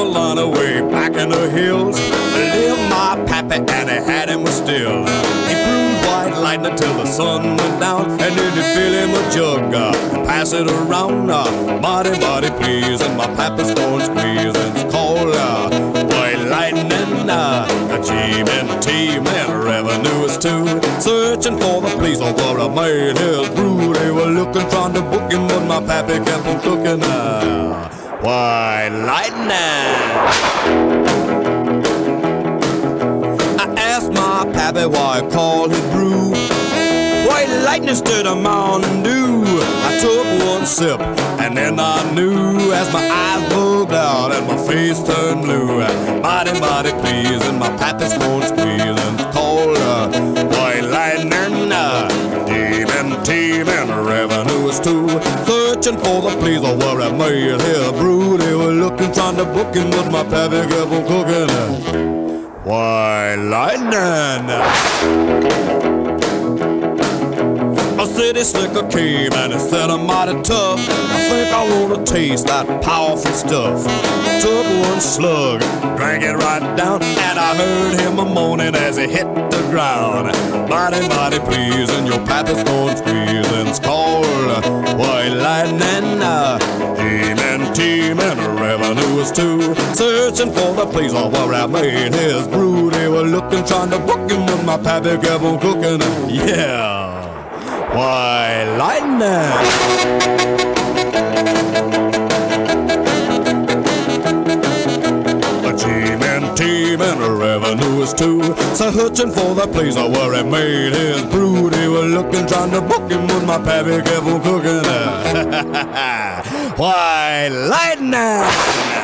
Carolina, way back in the hills, lived my pappy and he had him still. He brewed white lightning till the sun went down, and then he'd fill him a jug and pass it around. Mighty, mighty please, and my pappy's going squeeze. It's called white lightning. G-men, and revenue is too. Searching for the place of where I made his brew. They were looking, trying to book him, but my pappy kept on cooking. White lightning. I asked my pappy why he called his brew white lightning instead of Mountain Dew. I took one sip and then I knew, as my eyes bugged out and my face turned blue. Mighty, mighty please, and my pappy's going squeezing. It's called white lightning. Team and revenue is too. Searching for the place of where I made his brew. They were looking, trying to book him, but my pappy kept on cooking. White lightning. A city slicker came and he said I'm mighty tough. I think I wanna taste that powerful stuff. Took one slug, drank it right down, and I heard him a moaning as he hit the ground. Mighty, mighty please, and your pappy's going squeezing. It's called white lightning. Team and revenue is too. Searching for the place where I made his brew. They were looking, trying to book him, but my pappy kept on cooking. Yeah. White lightning. Team and revenue is too. So searching for the place where he made his brew. They were looking, trying to book him, but my pappy kept on cooking. White lightning.